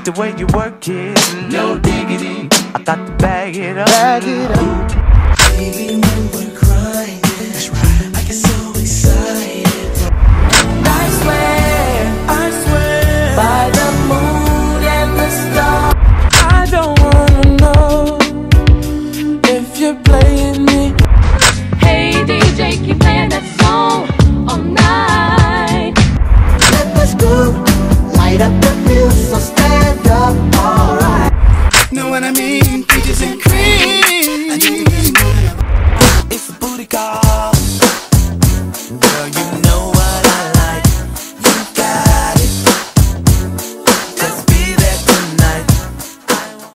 the way you work it, no diggity. I got to bag it up. Baby, when we're crying, that's right, I get so excited. I swear, by the moon and the stars, I don't wanna know if you're playing me. Hey DJ, keep playing that song all night. Let us go, light up the fuse, so stand up, alright. Know what I mean?